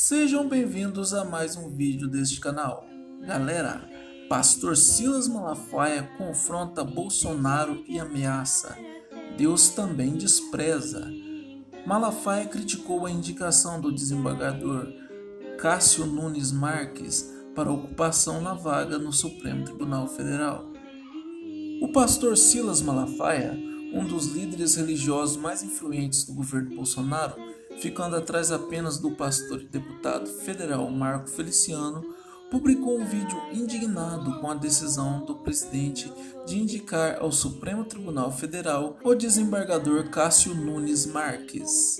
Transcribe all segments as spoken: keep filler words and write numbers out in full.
Sejam bem-vindos a mais um vídeo deste canal. Galera, pastor Silas Malafaia confronta Bolsonaro e ameaça. Deus também despreza. Malafaia criticou a indicação do desembargador Cássio Nunes Marques para ocupação na vaga no Supremo Tribunal Federal. O pastor Silas Malafaia, um dos líderes religiosos mais influentes do governo Bolsonaro, ficando atrás apenas do pastor e deputado federal Marco Feliciano, publicou um vídeo indignado com a decisão do presidente de indicar ao Supremo Tribunal Federal o desembargador Cássio Nunes Marques.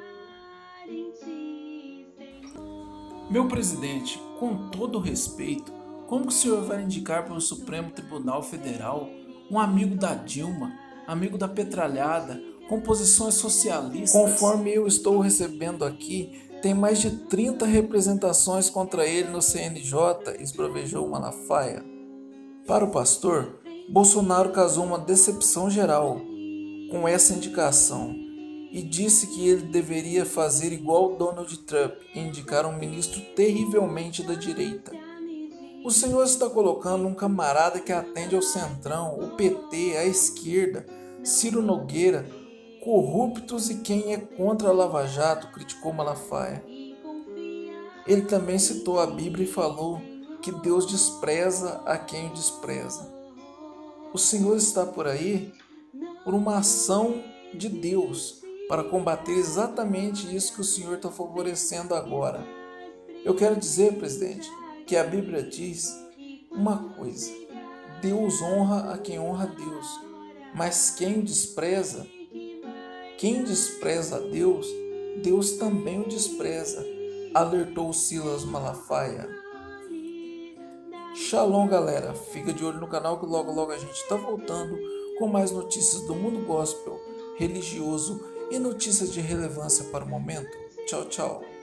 Meu presidente, com todo respeito, como que o senhor vai indicar para o Supremo Tribunal Federal um amigo da Dilma, amigo da petralhada, com posições socialistas? Conforme eu estou recebendo aqui, tem mais de trinta representações contra ele no C N J, esbravejou Malafaia. Para o pastor, Bolsonaro causou uma decepção geral com essa indicação e disse que ele deveria fazer igual Donald Trump e indicar um ministro terrivelmente da direita. O senhor está colocando um camarada que atende ao Centrão, o P T, a esquerda, Ciro Nogueira, corruptos e quem é contra a Lava Jato, criticou Malafaia. Ele também citou a Bíblia e falou que Deus despreza a quem o despreza. O senhor está por aí por uma ação de Deus para combater exatamente isso que o senhor está favorecendo agora. Eu quero dizer, presidente, que a Bíblia diz uma coisa: Deus honra a quem honra a Deus, mas quem despreza, quem despreza a Deus, Deus também o despreza, alertou Silas Malafaia. Shalom, galera, fica de olho no canal que logo logo a gente está voltando com mais notícias do mundo gospel, religioso e notícias de relevância para o momento. Tchau, tchau.